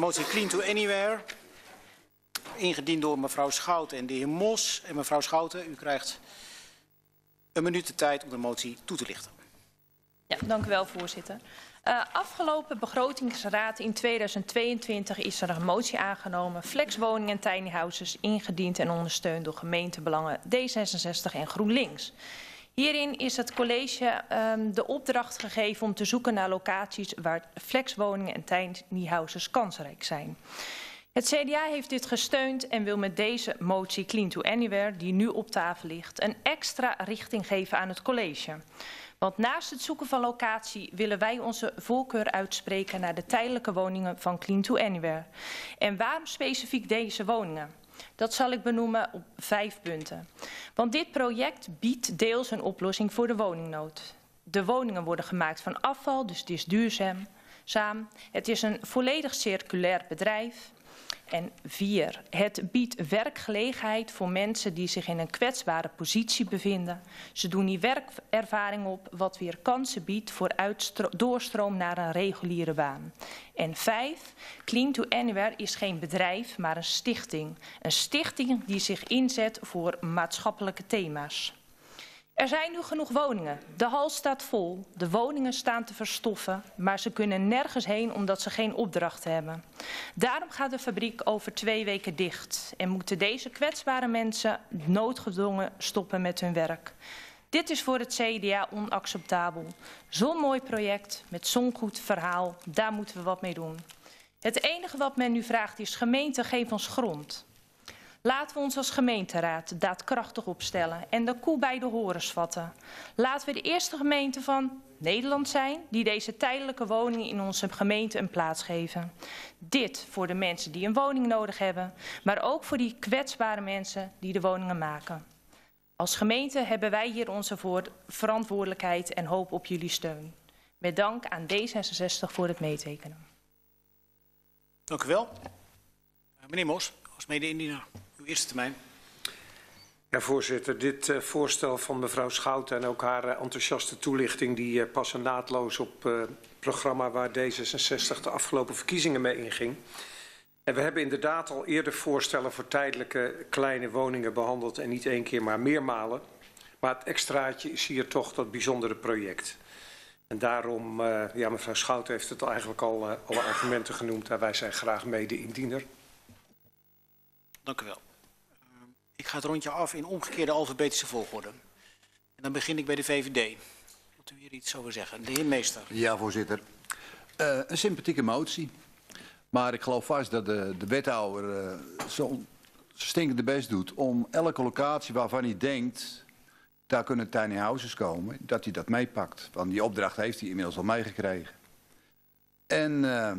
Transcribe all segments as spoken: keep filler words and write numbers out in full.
motie Clean to Anywhere. Ingediend door mevrouw Schouten en de heer Mos. En mevrouw Schouten, u krijgt een minuut de tijd om de motie toe te lichten. Ja, dank u wel, voorzitter. Uh, afgelopen begrotingsraad in tweeduizend tweeëntwintig is er een motie aangenomen. Flexwoningen en tiny houses ingediend en ondersteund door gemeentebelangen D zesenzestig en GroenLinks. Hierin is het college um, de opdracht gegeven om te zoeken naar locaties waar flexwoningen en tiny houses kansrijk zijn. Het C D A heeft dit gesteund en wil met deze motie Clean to Anywhere, die nu op tafel ligt, een extra richting geven aan het college. Want naast het zoeken van locatie willen wij onze voorkeur uitspreken naar de tijdelijke woningen van Clean to Anywhere. En waarom specifiek deze woningen? Dat zal ik benoemen op vijf punten. Want dit project biedt deels een oplossing voor de woningnood. De woningen worden gemaakt van afval, dus het is duurzaam. Het is een volledig circulair bedrijf. En vier, het biedt werkgelegenheid voor mensen die zich in een kwetsbare positie bevinden. Ze doen die werkervaring op, wat weer kansen biedt voor doorstroom naar een reguliere baan. En vijf, Clean to Anywhere is geen bedrijf, maar een stichting. Een stichting die zich inzet voor maatschappelijke thema's. Er zijn nu genoeg woningen. De hal staat vol. De woningen staan te verstoffen, maar ze kunnen nergens heen omdat ze geen opdracht hebben. Daarom gaat de fabriek over twee weken dicht en moeten deze kwetsbare mensen noodgedwongen stoppen met hun werk. Dit is voor het C D A onacceptabel. Zo'n mooi project met zo'n goed verhaal, daar moeten we wat mee doen. Het enige wat men nu vraagt is: gemeente, geef ons grond. Laten we ons als gemeenteraad daadkrachtig opstellen en de koe bij de horens vatten. Laten we de eerste gemeente van Nederland zijn die deze tijdelijke woningen in onze gemeente een plaats geven. Dit voor de mensen die een woning nodig hebben, maar ook voor die kwetsbare mensen die de woningen maken. Als gemeente hebben wij hier onze verantwoordelijkheid en hoop op jullie steun. Met dank aan D zesenzestig voor het meetekenen. Dank u wel. Meneer Mos, als mede-indiener. Uw eerste termijn. Ja, voorzitter. Dit uh, voorstel van mevrouw Schouten en ook haar uh, enthousiaste toelichting, die uh, passen naadloos op uh, het programma waar D zesenzestig de afgelopen verkiezingen mee inging. En we hebben inderdaad al eerder voorstellen voor tijdelijke kleine woningen behandeld en niet één keer maar meermalen. Maar het extraatje is hier toch dat bijzondere project. En daarom, uh, ja, mevrouw Schouten heeft het eigenlijk al uh, alle argumenten genoemd en wij zijn graag mede-indiener. Dank u wel. Uh, ik ga het rondje af in omgekeerde alfabetische volgorde. En dan begin ik bij de V V D. Wilt u hier iets over zeggen? De heer Meester. Ja, voorzitter. Uh, een sympathieke motie. Maar ik geloof vast dat de, de wethouder uh, zo'n stinkende best doet om elke locatie waarvan hij denkt, daar kunnen tiny houses komen, dat hij dat meepakt. Want die opdracht heeft hij inmiddels al meegekregen. En uh,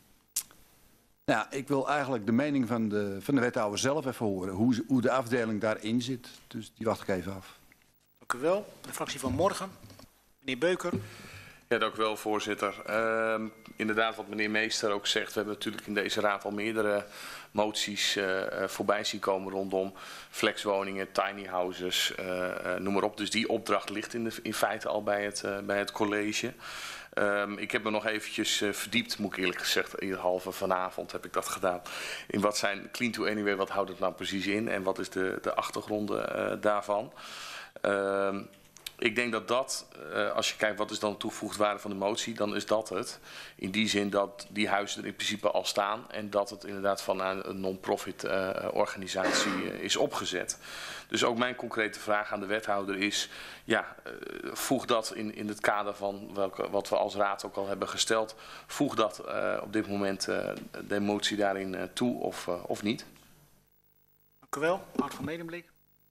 nou, ik wil eigenlijk de mening van de, van de wethouder zelf even horen, hoe, hoe de afdeling daarin zit. Dus die wacht ik even af. Dank u wel. De fractie van morgen. Meneer Beuker. Ja, dank u wel, voorzitter. Uh, inderdaad, wat meneer Meester ook zegt, we hebben natuurlijk in deze raad al meerdere moties uh, voorbij zien komen rondom flexwoningen, tiny houses, uh, uh, noem maar op. Dus die opdracht ligt in, de, in feite al bij het, uh, bij het college. Um, ik heb me nog eventjes uh, verdiept, moet ik eerlijk gezegd, halve vanavond heb ik dat gedaan. In wat zijn Clean to Anywhere, wat houdt het nou precies in en wat is de, de achtergronden uh, daarvan. Um, Ik denk dat dat, uh, als je kijkt wat is dan de toegevoegde waarde van de motie, dan is dat het. In die zin dat die huizen er in principe al staan en dat het inderdaad van een non-profit uh, organisatie uh, is opgezet. Dus ook mijn concrete vraag aan de wethouder is, ja, uh, voeg dat in, in het kader van welke, wat we als raad ook al hebben gesteld, voeg dat uh, op dit moment uh, de motie daarin uh, toe of, uh, of niet. Dank u wel. Art van Medemblik.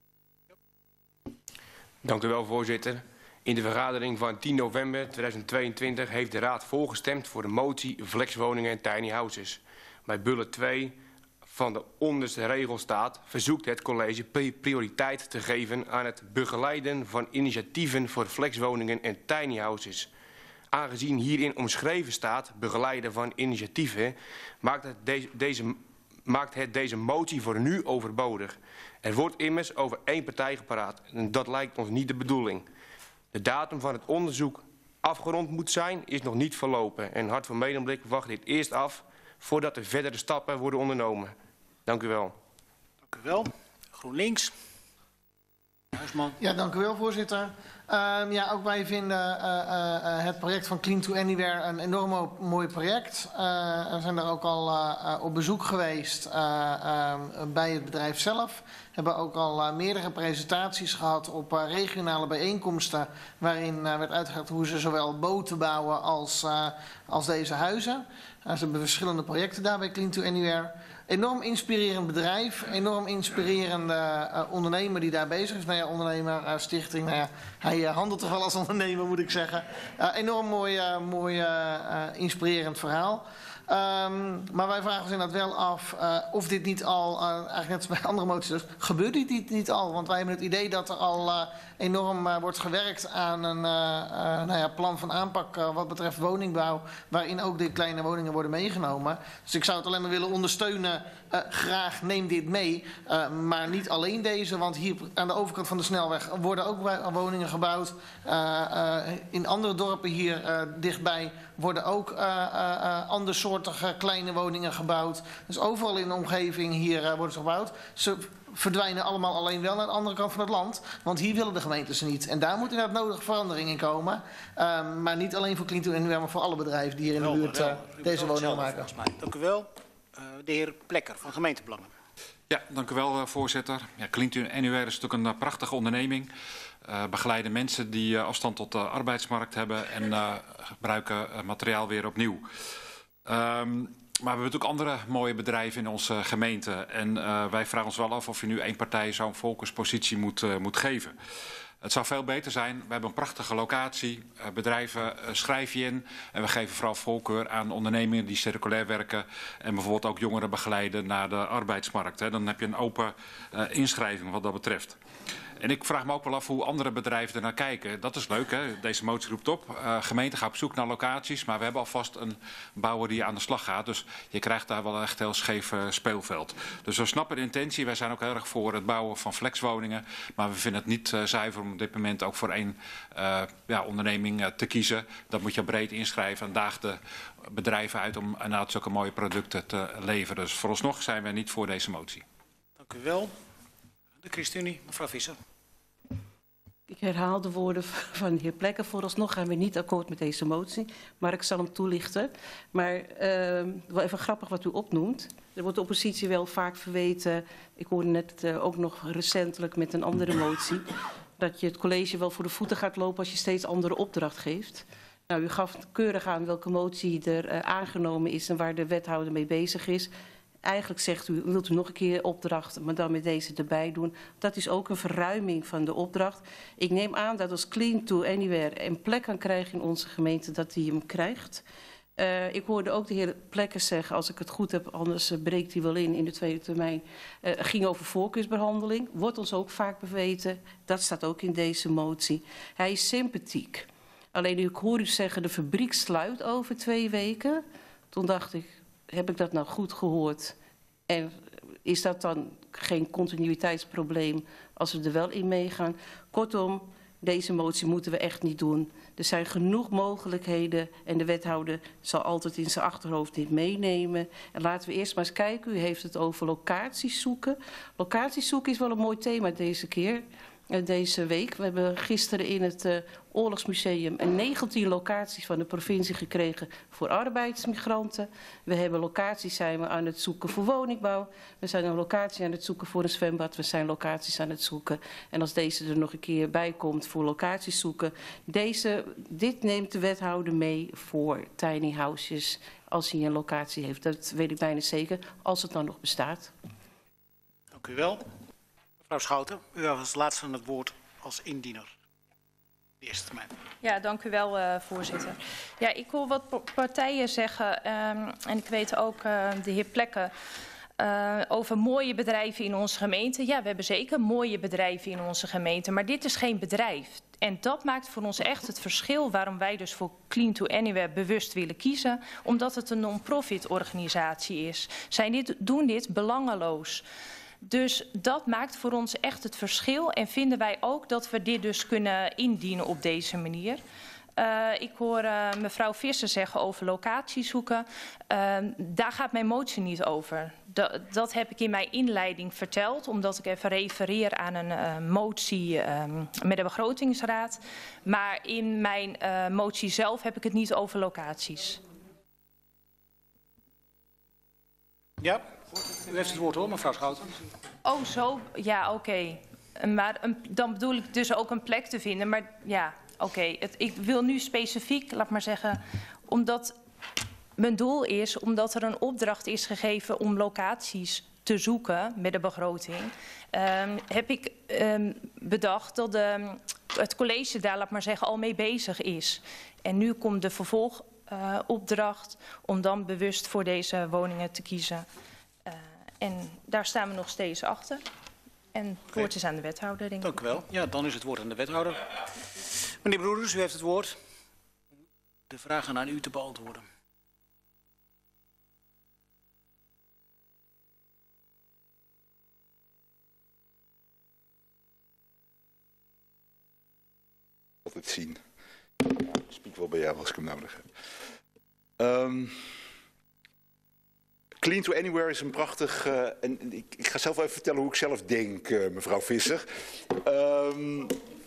Dank u wel, voorzitter. In de vergadering van tien november tweeduizend tweeëntwintig heeft de Raad voorgestemd voor de motie flexwoningen en tiny houses. Bij bullet twee van de onderste regel staat, verzoekt het college prioriteit te geven aan het begeleiden van initiatieven voor flexwoningen en tiny houses. Aangezien hierin omschreven staat begeleiden van initiatieven, maakt het deze, deze, maakt het deze motie voor nu overbodig. Er wordt immers over één partij gepraat en dat lijkt ons niet de bedoeling. De datum van het onderzoek afgerond moet zijn, is nog niet verlopen. En Hart van Medemblik wacht dit eerst af voordat er verdere stappen worden ondernomen. Dank u wel. Dank u wel. GroenLinks. Huisman. Ja, dank u wel, voorzitter. Uh, ja, ook wij vinden uh, uh, het project van Clean to Anywhere een enorm mooi project. Uh, we zijn daar ook al uh, op bezoek geweest uh, uh, bij het bedrijf zelf. We hebben ook al uh, meerdere presentaties gehad op uh, regionale bijeenkomsten, waarin uh, werd uitgelegd hoe ze zowel boten bouwen als, uh, als deze huizen. Uh, ze hebben verschillende projecten daar bij Clean to Anywhere. Enorm inspirerend bedrijf, enorm inspirerende uh, ondernemer die daar bezig is. Nou ja, ondernemer, uh, stichting, nou ja, hij uh, handelt toch wel als ondernemer, moet ik zeggen. Uh, enorm mooi, uh, mooi uh, uh, inspirerend verhaal. Um, maar wij vragen ons inderdaad wel af uh, of dit niet al, uh, eigenlijk net als bij andere moties, dus, gebeurt dit niet al? Want wij hebben het idee dat er al uh, enorm uh, wordt gewerkt aan een uh, uh, nou ja, plan van aanpak uh, wat betreft woningbouw, waarin ook de kleine woningen worden meegenomen. Dus ik zou het alleen maar willen ondersteunen. Uh, graag neem dit mee, uh, maar niet alleen deze, want hier aan de overkant van de snelweg worden ook woningen gebouwd. Uh, uh, in andere dorpen hier uh, dichtbij worden ook uh, uh, andersoortige kleine woningen gebouwd. Dus overal in de omgeving hier uh, worden ze gebouwd. Ze verdwijnen allemaal alleen wel naar de andere kant van het land, want hier willen de gemeentes niet. En daar moet inderdaad nodige verandering in komen. Uh, maar niet alleen voor Clean to Anywhere, maar voor alle bedrijven die hier in de buurt uh, deze woningen maken. Dank u wel. Uh, de heer Plekker van Gemeentebelangen. Ja, dank u wel, uh, voorzitter. Ja, Clean to Anywhere is natuurlijk een uh, prachtige onderneming. Uh, begeleiden mensen die uh, afstand tot de arbeidsmarkt hebben en uh, gebruiken uh, materiaal weer opnieuw. Um, maar we hebben natuurlijk andere mooie bedrijven in onze gemeente. En uh, wij vragen ons wel af of je nu één partij zo'n focuspositie moet, uh, moet geven. Het zou veel beter zijn. We hebben een prachtige locatie. Uh, bedrijven uh, schrijf je in. En we geven vooral voorkeur aan ondernemingen die circulair werken. En bijvoorbeeld ook jongeren begeleiden naar de arbeidsmarkt. Hè. Dan heb je een open uh, inschrijving wat dat betreft. En ik vraag me ook wel af hoe andere bedrijven er naar kijken. Dat is leuk, hè? Deze motie roept op. Uh, gemeente gaat op zoek naar locaties, maar we hebben alvast een bouwer die aan de slag gaat. Dus je krijgt daar wel echt heel scheef uh, speelveld. Dus we snappen de intentie. Wij zijn ook heel erg voor het bouwen van flexwoningen. Maar we vinden het niet uh, zuiver om op dit moment ook voor één uh, ja, onderneming uh, te kiezen. Dat moet je breed inschrijven en daag de bedrijven uit om inderdaad zulke mooie producten te leveren. Dus vooralsnog zijn we niet voor deze motie. Dank u wel. De ChristenUnie, mevrouw Visser. Ik herhaal de woorden van de heer Plekker. Vooralsnog gaan we niet akkoord met deze motie, maar ik zal hem toelichten. Maar uh, wel even grappig wat u opnoemt. Er wordt de oppositie wel vaak verweten. Ik hoorde net uh, ook nog recentelijk met een andere motie dat je het college wel voor de voeten gaat lopen als je steeds andere opdracht geeft. Nou, u gaf keurig aan welke motie er uh, aangenomen is en waar de wethouder mee bezig is. Eigenlijk zegt u, wilt u nog een keer opdracht, maar dan met deze erbij doen. Dat is ook een verruiming van de opdracht. Ik neem aan dat als Clean to Anywhere een plek kan krijgen in onze gemeente, dat hij hem krijgt. Uh, ik hoorde ook de heer Plekker zeggen, als ik het goed heb, anders uh, breekt hij wel in in de tweede termijn. Uh, ging over voorkeursbehandeling, wordt ons ook vaak beweten. Dat staat ook in deze motie. Hij is sympathiek. Alleen ik hoor u zeggen, de fabriek sluit over twee weken. Toen dacht ik, heb ik dat nou goed gehoord? En is dat dan geen continuïteitsprobleem als we er wel in meegaan? Kortom, deze motie moeten we echt niet doen. Er zijn genoeg mogelijkheden en de wethouder zal altijd in zijn achterhoofd dit meenemen. En laten we eerst maar eens kijken. U heeft het over locaties zoeken. Locaties zoeken is wel een mooi thema deze keer. Deze week. We hebben gisteren in het uh, Oorlogsmuseum een negentien locaties van de provincie gekregen voor arbeidsmigranten. We hebben locaties zijn we aan het zoeken voor woningbouw. We zijn een locatie aan het zoeken voor een zwembad. We zijn locaties aan het zoeken. En als deze er nog een keer bij komt voor locaties zoeken. Deze, dit neemt de wethouder mee voor tiny houses als hij een locatie heeft. Dat weet ik bijna zeker, als het dan nog bestaat. Dank u wel. Mevrouw Schouten, u heeft als laatste het woord als indiener. De eerste termijn. Ja, dank u wel, uh, voorzitter. Ja, ik hoor wat partijen zeggen, um, en ik weet ook uh, de heer Plekker, uh, over mooie bedrijven in onze gemeente. Ja, we hebben zeker mooie bedrijven in onze gemeente, maar dit is geen bedrijf. En dat maakt voor ons echt het verschil waarom wij dus voor Clean to Anywhere bewust willen kiezen. Omdat het een non-profit organisatie is. Zij dit, doen dit belangeloos. Dus dat maakt voor ons echt het verschil en vinden wij ook dat we dit dus kunnen indienen op deze manier. Uh, ik hoor uh, mevrouw Visser zeggen over locatie zoeken. Uh, daar gaat mijn motie niet over. Da dat heb ik in mijn inleiding verteld, omdat ik even refereer aan een uh, motie uh, met de begrotingsraad. Maar in mijn uh, motie zelf heb ik het niet over locaties. Ja, u heeft het woord hoor, mevrouw Schouten. Oh, zo. Ja, oké. Okay. Maar een, dan bedoel ik dus ook een plek te vinden. Maar ja, oké. Okay. Ik wil nu specifiek, laat maar zeggen, omdat mijn doel is, omdat er een opdracht is gegeven om locaties te zoeken met de begroting, um, heb ik um, bedacht dat de, het college daar, laat maar zeggen, al mee bezig is. En nu komt de vervolgopdracht uh, om dan bewust voor deze woningen te kiezen. Uh, en daar staan we nog steeds achter. En het woord is aan de wethouder, denk ik. Dank u wel. Ja, dan is het woord aan de wethouder. Meneer Broeders, u heeft het woord. De vragen aan u te beantwoorden. Altijd zien. Ja, ik spreek wel bij jou als ik hem nodig heb. Um, Clean to Anywhere is een prachtig, uh, en ik, ik ga zelf even vertellen hoe ik zelf denk, uh, mevrouw Visser. Um,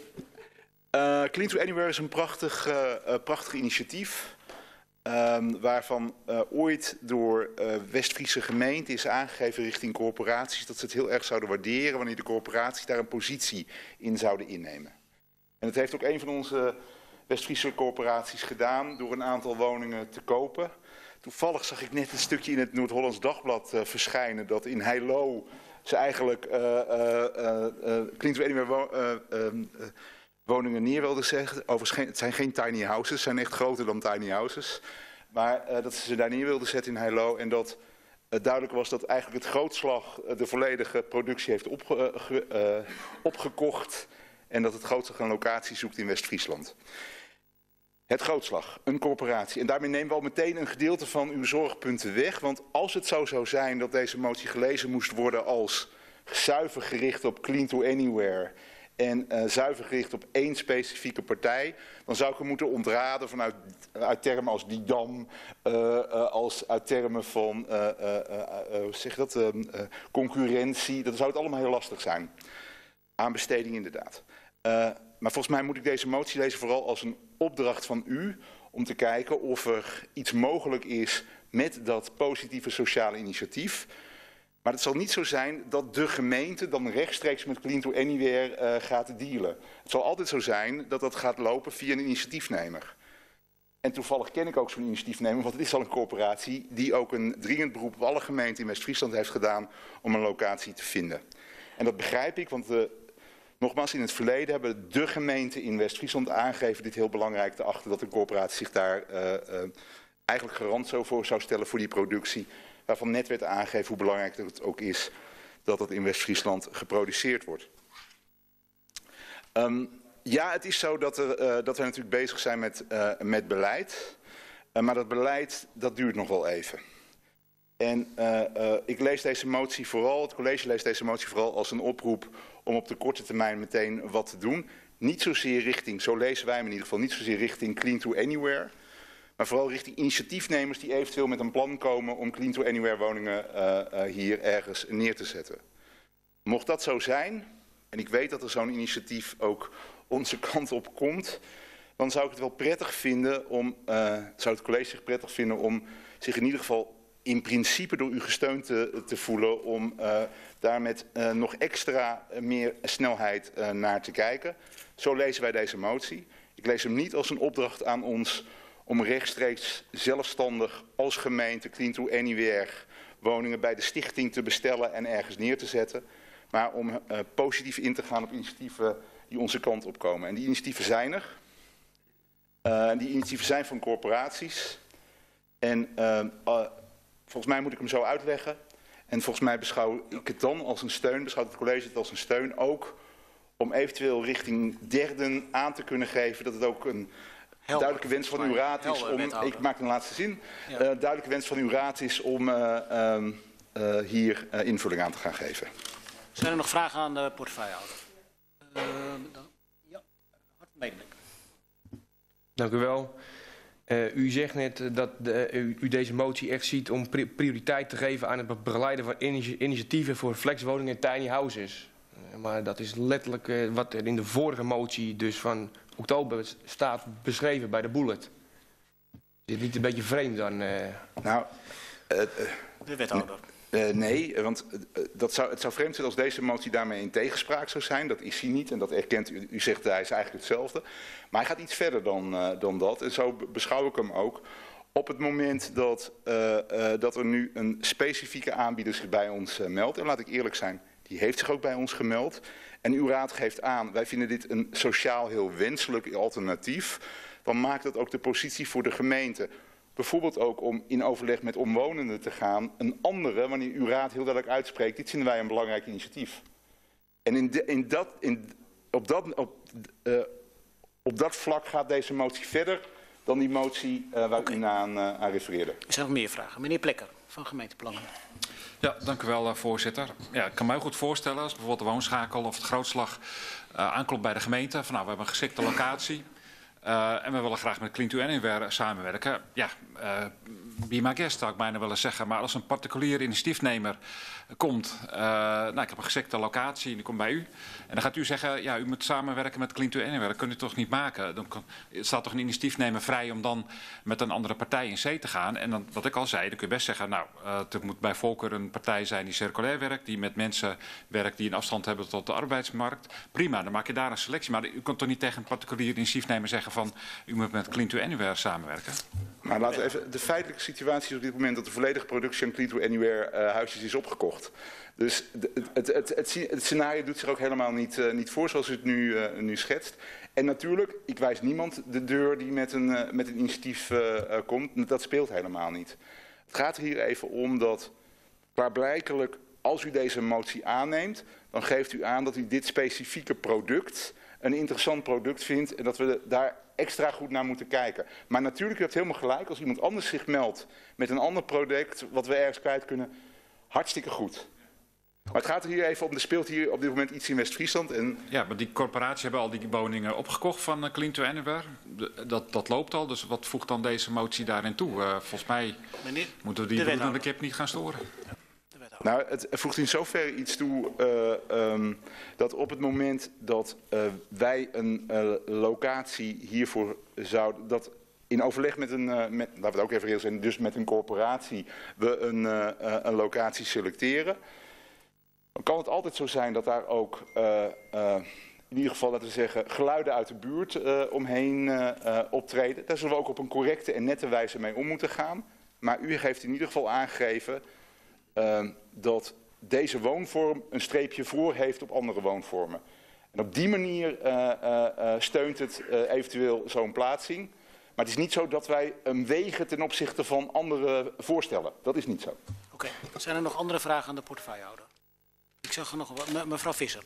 uh, Clean to Anywhere is een prachtig, uh, uh, prachtig initiatief, um, waarvan uh, ooit door uh, West-Friese gemeente is aangegeven richting corporaties dat ze het heel erg zouden waarderen wanneer de corporaties daar een positie in zouden innemen. En dat heeft ook een van onze West-Friese corporaties gedaan door een aantal woningen te kopen. Toevallig zag ik net een stukje in het Noord-Hollands Dagblad uh, verschijnen dat in Heilo ze eigenlijk uh, uh, uh, uh, Clean to Anywhere wo uh, uh, uh, woningen neer wilden zetten. Overigens, geen, het zijn geen tiny houses, ze zijn echt groter dan tiny houses. Maar uh, dat ze ze daar neer wilden zetten in Heilo en dat uh, duidelijk was dat eigenlijk het Grootslag uh, de volledige productie heeft opge uh, ge uh, opgekocht en dat het Grootslag een locatie zoekt in West-Friesland. Het Grootslag, een corporatie. En daarmee nemen we al meteen een gedeelte van uw zorgpunten weg. Want als het zo zou zijn dat deze motie gelezen moest worden als zuiver gericht op Clean to Anywhere en uh, zuiver gericht op één specifieke partij, dan zou ik hem moeten ontraden vanuit uit termen als die dam, uh, uh, als uit termen van uh, uh, uh, uh, zeg dat, uh, uh, concurrentie. Dat zou het allemaal heel lastig zijn. Aanbesteding inderdaad. Uh, Maar volgens mij moet ik deze motie lezen vooral als een opdracht van u om te kijken of er iets mogelijk is met dat positieve sociale initiatief. Maar het zal niet zo zijn dat de gemeente dan rechtstreeks met Clean to Anywhere uh, gaat dealen. Het zal altijd zo zijn dat dat gaat lopen via een initiatiefnemer. En toevallig ken ik ook zo'n initiatiefnemer, want het is al een corporatie die ook een dringend beroep op alle gemeenten in West-Friesland heeft gedaan om een locatie te vinden. En dat begrijp ik, want de Nogmaals, in het verleden hebben de gemeenten in West-Friesland aangegeven dit heel belangrijk te achten, dat de corporatie zich daar uh, uh, eigenlijk garant zo voor zou stellen voor die productie, waarvan net werd aangegeven hoe belangrijk het ook is dat het in West-Friesland geproduceerd wordt. Um, ja, het is zo dat, er, uh, dat we natuurlijk bezig zijn met, uh, met beleid, uh, maar dat beleid dat duurt nog wel even. En uh, uh, ik lees deze motie vooral, het college leest deze motie vooral als een oproep om op de korte termijn meteen wat te doen. Niet zozeer richting, zo lezen wij hem in ieder geval, niet zozeer richting Clean to Anywhere. Maar vooral richting initiatiefnemers die eventueel met een plan komen om Clean to Anywhere woningen uh, uh, hier ergens neer te zetten. Mocht dat zo zijn, en ik weet dat er zo'n initiatief ook onze kant op komt, dan zou ik het wel prettig vinden om, uh, zou het college zich prettig vinden om zich in ieder geval in principe door u gesteund te, te voelen om uh, daar met uh, nog extra uh, meer snelheid uh, naar te kijken. Zo lezen wij deze motie. Ik lees hem niet als een opdracht aan ons om rechtstreeks zelfstandig als gemeente Clean to Anywhere woningen bij de stichting te bestellen en ergens neer te zetten. Maar om uh, positief in te gaan op initiatieven die onze kant op komen. En die initiatieven zijn er. Uh, die initiatieven zijn van corporaties. En uh, uh, volgens mij moet ik hem zo uitleggen. En volgens mij beschouw ik het dan als een steun, beschouwt het college het als een steun ook om eventueel richting derden aan te kunnen geven dat het ook een helder, duidelijke wens van uw raad is om, ik maak een laatste zin, ja. uh, duidelijke wens van uw raad is om uh, uh, uh, hier uh, invulling aan te gaan geven. Zijn er nog vragen aan de portefeuillehouder? Uh, ja, hartelijk medelijk. Dank u wel. Uh, u zegt net dat de, u, u deze motie echt ziet om pri prioriteit te geven aan het begeleiden van initiatieven voor flexwoningen en tiny houses. Uh, maar dat is letterlijk uh, wat er in de vorige motie dus van oktober staat beschreven bij de bullet. Is dit niet een beetje vreemd dan? Uh... Nou, uh, uh, de wethouder. Uh, nee, want uh, dat zou, het zou vreemd zijn als deze motie daarmee in tegenspraak zou zijn. Dat is hij niet en dat erkent u. U zegt hij is eigenlijk hetzelfde. Maar hij gaat iets verder dan, uh, dan dat. En zo beschouw ik hem ook. Op het moment dat, uh, uh, dat er nu een specifieke aanbieder zich bij ons uh, meldt. En laat ik eerlijk zijn, die heeft zich ook bij ons gemeld. En uw raad geeft aan, wij vinden dit een sociaal heel wenselijk alternatief. Dan maakt dat ook de positie voor de gemeente. Bijvoorbeeld ook om in overleg met omwonenden te gaan. Een andere, wanneer uw raad heel duidelijk uitspreekt, dit vinden wij een belangrijk initiatief. En in de, in dat, in, op, dat, op, uh, op dat vlak gaat deze motie verder dan die motie uh, waar okay. u aan, uh, aan refereerde. Er zijn nog meer vragen. Meneer Plekker van Gemeenteplannen. Ja, dank u wel, uh, voorzitter. Ja, ik kan mij goed voorstellen als bijvoorbeeld de woonschakel of het grootslag uh, aanklopt bij de gemeente. Van, nou, we hebben een geschikte locatie. Uh, en we willen graag met Clean to Anywhere samenwerken. Ja, uh, be my guest zou ik bijna willen zeggen. Maar als een particulier initiatiefnemer komt, uh, nou, ik heb een geschikte locatie en die komt bij u. En dan gaat u zeggen, ja, u moet samenwerken met Clean to Anywhere. Dat kunt u toch niet maken? Dan kan, staat toch een initiatiefnemer vrij om dan met een andere partij in zee te gaan. En dan, wat ik al zei, dan kun je best zeggen, nou, uh, het moet bij voorkeur een partij zijn die circulair werkt, die met mensen werkt die een afstand hebben tot de arbeidsmarkt. Prima, dan maak je daar een selectie. Maar u kunt toch niet tegen een particulier initiatiefnemer zeggen van, u moet met Clean to Anywhere samenwerken? Maar laten we even, de feitelijke situatie is op dit moment dat de volledige productie aan Clean to Anywhere uh, huisjes is opgekocht. Dus de, het, het, het, het scenario doet zich ook helemaal niet, uh, niet voor zoals u het nu, uh, nu schetst. En natuurlijk, ik wijs niemand de deur die met een, uh, met een initiatief uh, uh, komt. Dat speelt helemaal niet. Het gaat er hier even om dat klaarblijkelijk, als u deze motie aanneemt, dan geeft u aan dat u dit specifieke product een interessant product vindt en dat we daar extra goed naar moeten kijken. Maar natuurlijk, u hebt helemaal gelijk, als iemand anders zich meldt met een ander product wat we ergens kwijt kunnen, hartstikke goed. Maar het gaat er hier even om, er speelt hier op dit moment iets in West-Friesland. En ja, maar die corporatie hebben al die woningen opgekocht van uh, Clean to Anywhere. Dat, dat loopt al, dus wat voegt dan deze motie daarin toe? Uh, volgens mij Meneer, moeten we die broedende kip niet gaan storen. Nou, het voegt in zoverre iets toe uh, um, dat op het moment dat uh, wij een uh, locatie hiervoor zouden, dat in overleg met een, uh, met, laten we het ook even reëel zijn, dus met een corporatie, we een, uh, uh, een locatie selecteren, dan kan het altijd zo zijn dat daar ook uh, uh, in ieder geval, laten we zeggen, geluiden uit de buurt uh, omheen uh, uh, optreden. Daar zullen we ook op een correcte en nette wijze mee om moeten gaan. Maar u heeft in ieder geval aangegeven Uh, dat deze woonvorm een streepje voor heeft op andere woonvormen. En op die manier uh, uh, uh, steunt het uh, eventueel zo'n plaatsing. Maar het is niet zo dat wij hem wegen ten opzichte van andere voorstellen. Dat is niet zo. Oké, okay. Zijn er nog andere vragen aan de portefeuillehouder? Ik zag er nog wat. Me, mevrouw Visser.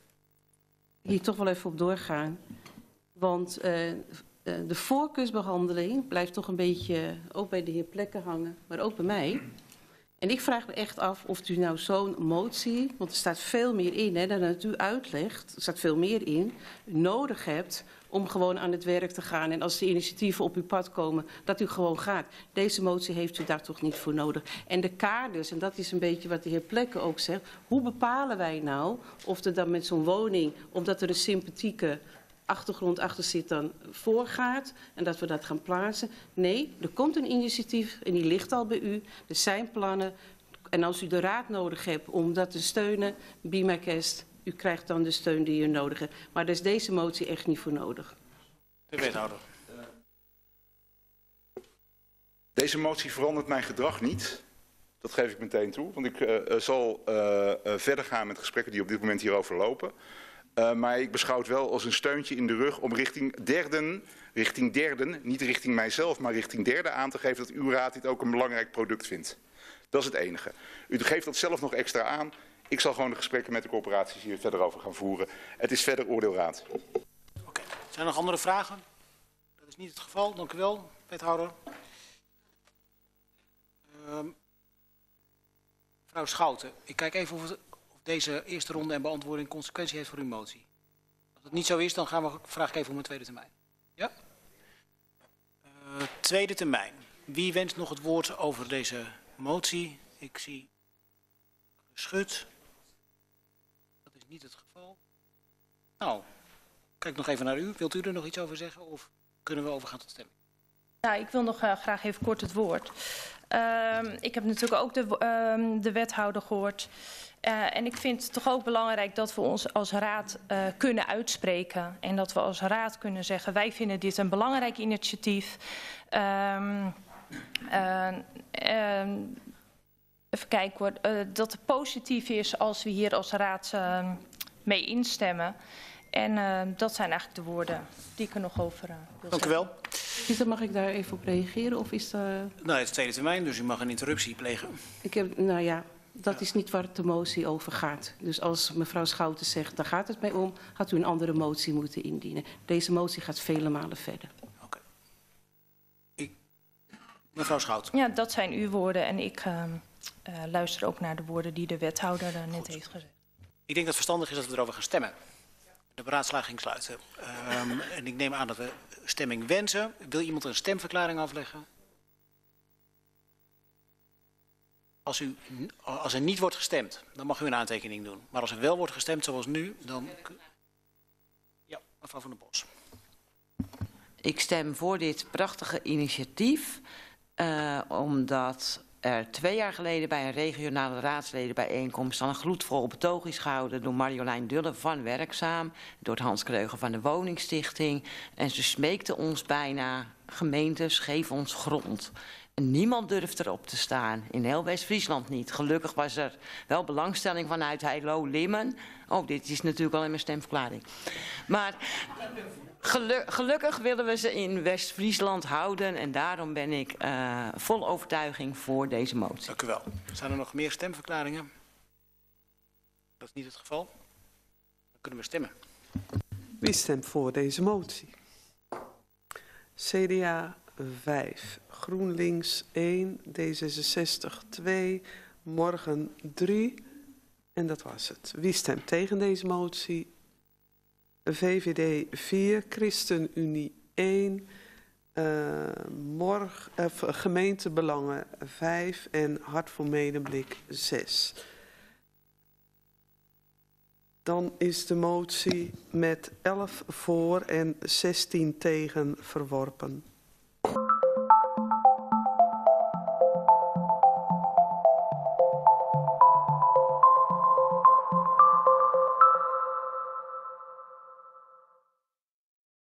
Hier toch wel even op doorgaan. Want uh, uh, de voorkeursbehandeling blijft toch een beetje ook bij de heer Plekker hangen, maar ook bij mij. En ik vraag me echt af of u nou zo'n motie, want er staat veel meer in, hè, dan het u uitlegt, er staat veel meer in, nodig hebt om gewoon aan het werk te gaan. En als de initiatieven op uw pad komen, dat u gewoon gaat. Deze motie heeft u daar toch niet voor nodig. En de kaders, en dat is een beetje wat de heer Plekker ook zegt, hoe bepalen wij nou of er dan met zo'n woning, omdat er een sympathieke achtergrond achter zit, dan voorgaat en dat we dat gaan plaatsen. Nee, er komt een initiatief en die ligt al bij u. Er zijn plannen en als u de raad nodig hebt om dat te steunen, be my guest, u krijgt dan de steun die u nodig hebt. Maar daar is deze motie echt niet voor nodig. De wethouder. Deze motie verandert mijn gedrag niet. Dat geef ik meteen toe, want ik uh, zal uh, uh, verder gaan met gesprekken die op dit moment hierover lopen. Uh, maar ik beschouw het wel als een steuntje in de rug om richting derden, richting derden, niet richting mijzelf, maar richting derden aan te geven dat uw raad dit ook een belangrijk product vindt. Dat is het enige. U geeft dat zelf nog extra aan. Ik zal gewoon de gesprekken met de corporaties hier verder over gaan voeren. Het is verder oordeelraad. Oké, okay. Zijn er nog andere vragen? Dat is niet het geval. Dank u wel, wethouder. Uh, mevrouw Schouten, ik kijk even of het... deze eerste ronde en beantwoording consequentie heeft voor uw motie. Als het niet zo is, dan gaan we, vraag ik even om een tweede termijn. Ja? Uh, tweede termijn. Wie wenst nog het woord over deze motie? Ik zie geschud. Dat is niet het geval. Nou, kijk nog even naar u. Wilt u er nog iets over zeggen of kunnen we overgaan tot stemming? Ja, ik wil nog uh, graag even kort het woord. Uh, ik heb natuurlijk ook de, uh, de wethouder gehoord. Uh, en ik vind het toch ook belangrijk dat we ons als raad uh, kunnen uitspreken. En dat we als raad kunnen zeggen, wij vinden dit een belangrijk initiatief. Uh, uh, uh, even kijken hoor. Uh, dat het positief is als we hier als raad uh, mee instemmen. En uh, dat zijn eigenlijk de woorden die ik er nog over uh, wil Dank u zeggen. wel. Is mag ik daar even op reageren? Of is dat... Nou, het is tweede termijn, dus u mag een interruptie plegen. Ik heb, nou ja, dat is niet waar de motie over gaat. Dus als mevrouw Schouten zegt, daar gaat het mij om, had u een andere motie moeten indienen. Deze motie gaat vele malen verder. Oké. Okay. Ik... Mevrouw Schouten. Ja, dat zijn uw woorden en ik uh, uh, luister ook naar de woorden die de wethouder uh, net Goed. heeft gezegd. Ik denk dat het verstandig is dat we erover gaan stemmen. De beraadslaging sluiten. Um, en ik neem aan dat we stemming wensen. Wil iemand een stemverklaring afleggen? Als, u, als er niet wordt gestemd, dan mag u een aantekening doen. Maar als er wel wordt gestemd zoals nu, dan... Ja, mevrouw Van der Bos. Ik stem voor dit prachtige initiatief, uh, omdat er twee jaar geleden bij een regionale raadsledenbijeenkomst al een gloedvol betoog is gehouden door Marjolein Dulle van Werkzaam, door het Hans Kreuger van de Woningstichting. En ze smeekte ons bijna, gemeentes, geef ons grond. En niemand durft erop te staan. In heel West-Friesland niet. Gelukkig was er wel belangstelling vanuit Heilo-Limmen. Oh, dit is natuurlijk al in mijn stemverklaring. Maar gelu gelukkig willen we ze in West-Friesland houden. En daarom ben ik uh, vol overtuiging voor deze motie. Dank u wel. Zijn er nog meer stemverklaringen? Dat is niet het geval. Dan kunnen we stemmen. Wie stemt voor deze motie? C D A vijf, GroenLinks één, D zesenzestig twee, Morgen drie en dat was het. Wie stemt tegen deze motie? V V D vier, ChristenUnie één, uh, morgen, uh, Gemeentebelangen vijf en Hart voor Medemblik zes. Dan is de motie met elf voor en zestien tegen verworpen.